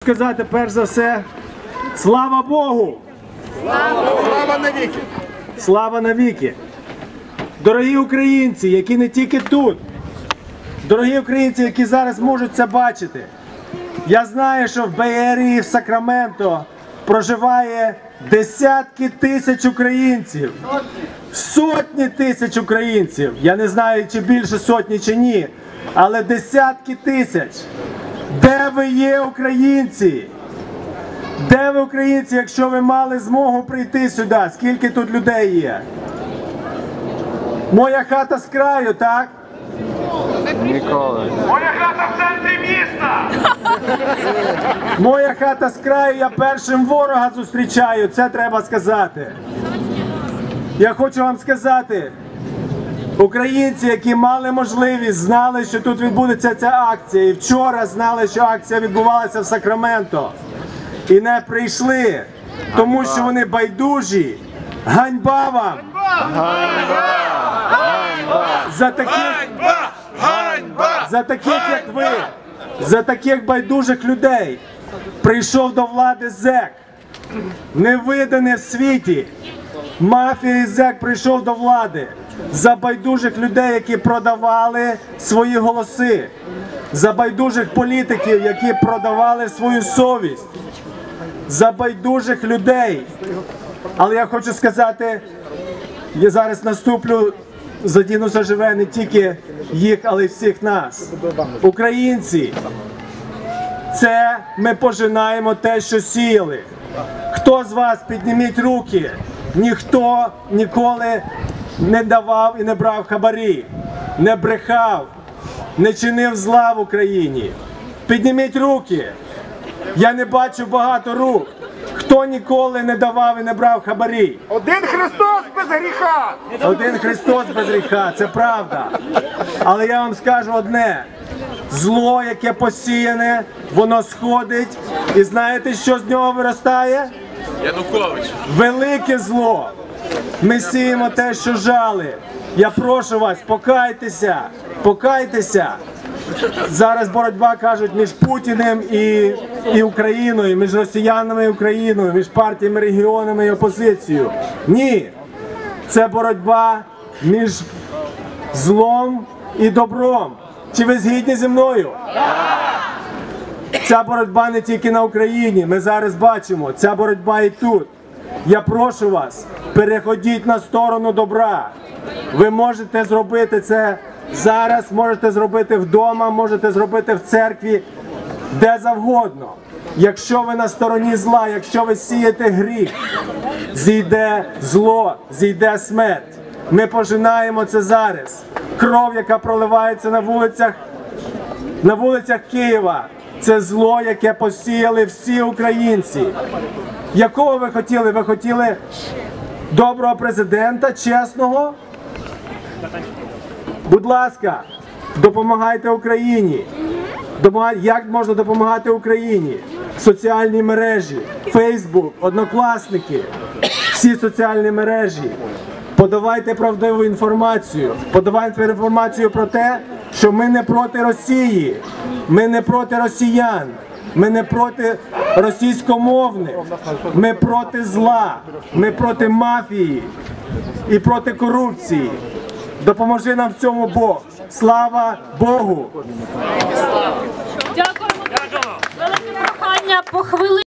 сказати перш за все, слава Богу! Слава навіки! Слава навіки! Дорогі українці, які не тільки тут, дорогі українці, які зараз можуть це бачити, я знаю, що в Бей-Ерії, в Сакраменто проживає десятки тисяч українців, сотні тисяч українців. Я не знаю, чи більше сотні, чи ні, але десятки тисяч. Де ви є, українці? Де ви, українці, якщо ви мали змогу прийти сюди? Скільки тут людей є? Моя хата з краю, так? Ніколи. Моя хата в центрі міста! Моя хата з краю, я першим ворога зустрічаю, це треба сказати. Я хочу вам сказати, українці, які мали можливість, знали, що тут відбудеться ця акція, і вчора знали, що акція відбувалася в Сакраменто, і не прийшли, тому що вони байдужі. Ганьба вам! За таких, як ви, за таких байдужих людей прийшов до влади зек, невиданий в світі. Мафія і зек прийшов до влади за байдужих людей, які продавали свої голоси, за байдужих політиків, які продавали свою совість, за байдужих людей. Але я хочу сказати, я зараз наступлю, задінуся живе не тільки їх, але й всіх нас. Українці, це ми пожинаємо те, що сіяли. Хто з вас, підніміть руки, ніхто ніколи не давав і не брав хабарі, не брехав, не чинив зла в Україні. Підніміть руки. Я не бачу багато рук. Хто ніколи не давав і не брав хабарі? Один Христос без гріха! Один Христос без гріха, це правда. Але я вам скажу одне. Зло, яке посіяне, воно сходить. І знаєте, що з нього виростає? Янукович. Велике зло. Ми сіємо те, що жали. Я прошу вас, покайтеся, покайтеся. Зараз боротьба, кажуть, між Путіним і Україною, між росіянами і Україною, між партіями, регіонами і опозицією. Ні, це боротьба між злом і добром. Чи ви згідні зі мною? Ця боротьба не тільки на Україні, ми зараз бачимо, ця боротьба і тут. Я прошу вас, переходіть на сторону добра. Ви можете зробити це зараз, можете зробити вдома, можете зробити в церкві, де завгодно. Якщо ви на стороні зла, якщо ви сієте гріх, зійде зло, зійде смерть. Ми пожинаємо це зараз. Кров, яка проливається на вулицях Києва, це зло, яке посіяли всі українці. Якого ви хотіли? Ви хотіли доброго президента, чесного? Будь ласка, допомагайте Україні. Як можна допомагати Україні? Соціальні мережі, Фейсбук, Однокласники, всі соціальні мережі. Подавайте правдиву інформацію. Подавайте інформацію про те, що ми не проти Росії, ми не проти росіян, ми не проти російськомовних, ми проти зла, ми проти мафії і проти корупції. Допоможи нам в цьому Бог. Слава Богу! Дякуємо. Велике прохання по хвилині.